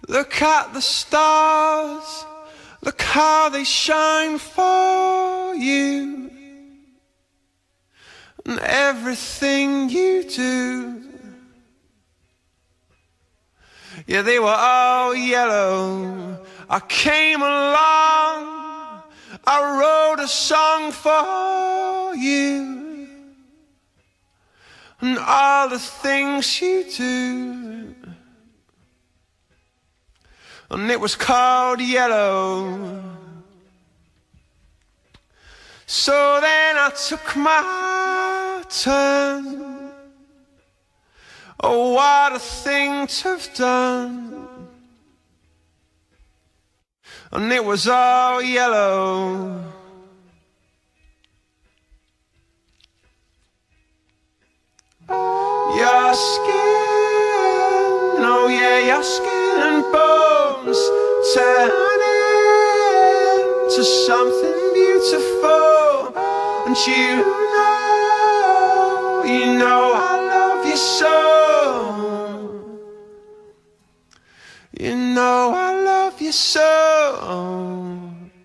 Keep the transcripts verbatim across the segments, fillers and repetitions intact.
Look at the stars, look how they shine for you, and everything you do. Yeah, they were all yellow. I came along, I wrote a song for you, and all the things you do. And it was called Yellow. So then I took my turn. Oh, what a thing to have done. And it was all yellow. Your skin, oh yeah, your skin and bones turn into something beautiful. And you know, you know I love you so. You know I love you so.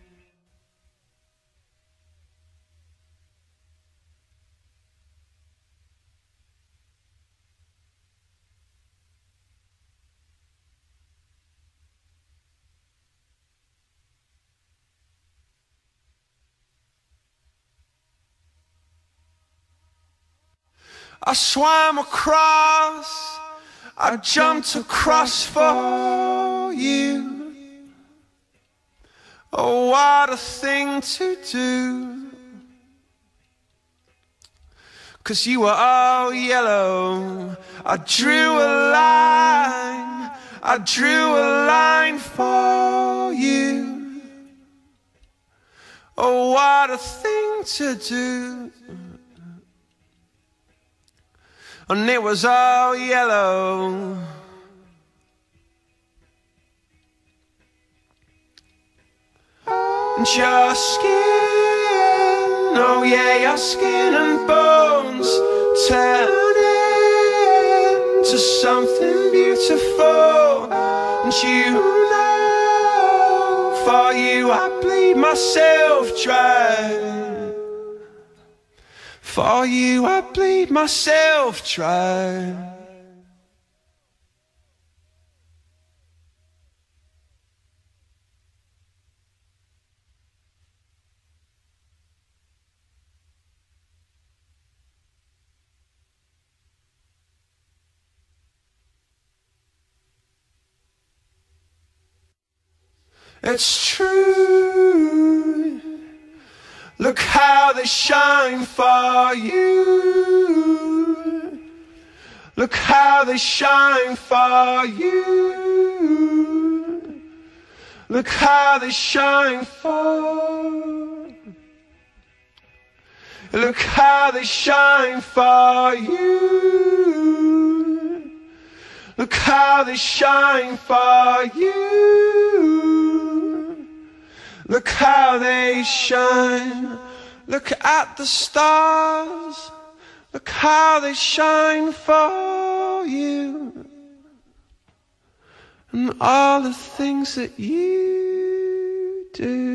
I swam across, I jumped across for you. Oh, what a thing to do. 'Cause you were all yellow. I drew a line, I drew a line for you. Oh, what a thing to do. And it was all yellow. And your skin, oh yeah, your skin and bones turn into something beautiful. And you know, for you I bleed myself dry. For you I bleed myself dry. It's true. Look how they shine for you. Look how they shine for you. Look how they shine for. Look how they shine for you. Look how they shine for you. Look how they shine. Look at the stars. Look how they shine for you. And all the things that you do.